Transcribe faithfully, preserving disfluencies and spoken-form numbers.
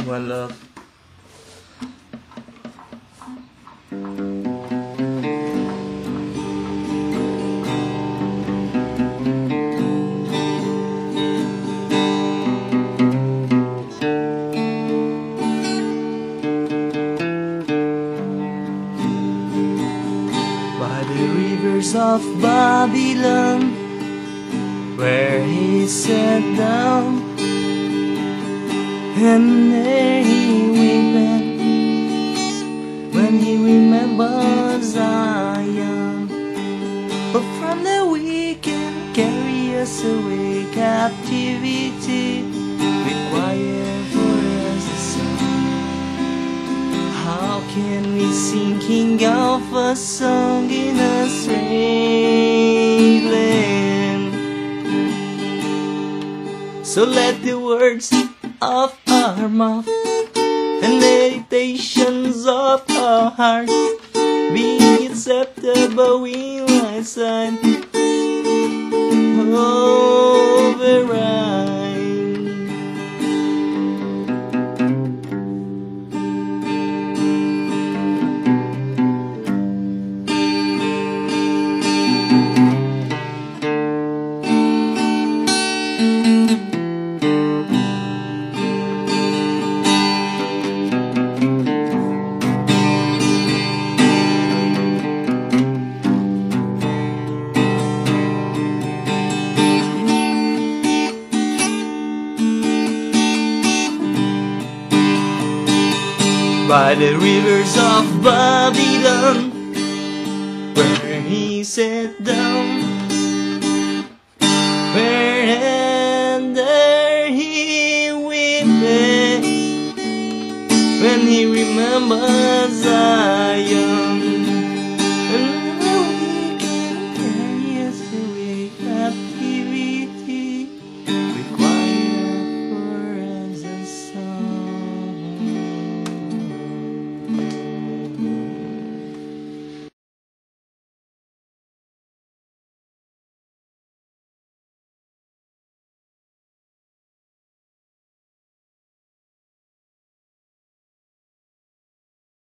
One love. By the rivers of Babylon, where he sat down, and there he wept when he remembered Zion. But from the wicked carry us away, captivity required for us the song. How can we sing King of a song in a strange land? So let the words of our mouth and meditations of our heart be acceptable in thy sight, override. By the rivers of Babylon, where he sat down, where there he wept when he remembers us.